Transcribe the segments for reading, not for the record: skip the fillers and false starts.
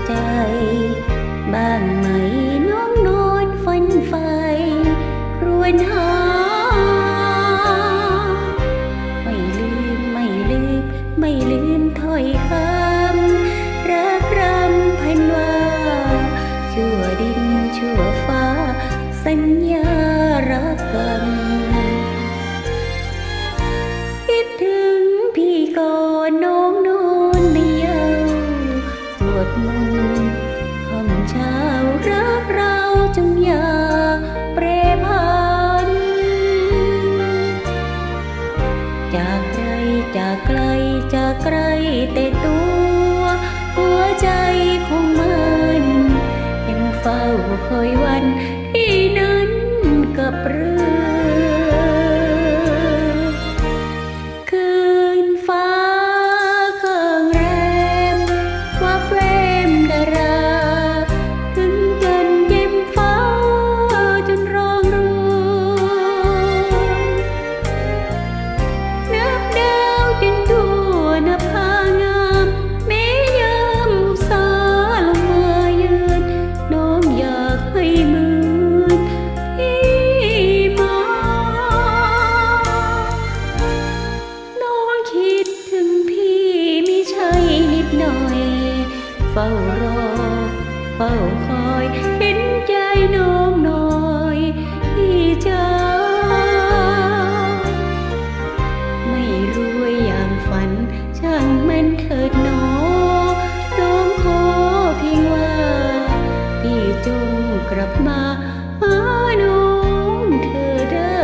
ใจบ้างไหมน้องนอนฝันใฝ่ครวญหาไม่ลืมไม่ลืมไม่ลืมถ้อยคำรักรำพันว่าชั่วดินชั่วฟ้าสัญญารักกันคิดถึงพี่ก่อนน้องนอนในเย้าสวดมนต์คำเช้ารักเราจงอย่าเปรพันจากใครจากไกลจากไกลแต่ตัวหัวใจคงมันยังเฝ้าคอยวันที่นั้นกับเรือคืนฟ้าเครื่องแรมว่าแวมดาราถึงกันเย็มฟ้าจนร้องรู้นับดาวจนทั่วนับพางามแม้ยามอุตสาลงมายืนน้องอยากให้มือพี่มาน้องคิดถึงพี่ไม่ใช่นิดหน่อยเฝ้ารอเฝ้าคอยเห็นใจน้องหน่อยพี่จ๋าไม่รวยอย่างฝันช่างมันเถิดหนอน้องขอเพียงว่าพี่จงกลับมาหาน้องเธอเด้อ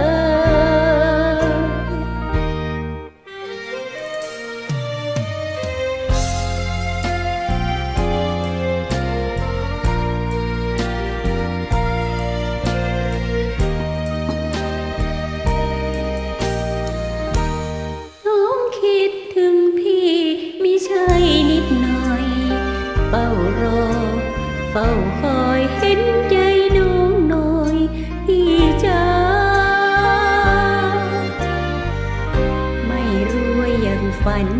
น้องคิดถึงพี่ไม่ใช่นิดหน่อยเฝ้ารอเฝ้าคอยเห็นใจน้องหน่อยพี่จ๋าไม่รวยอย่างฝัน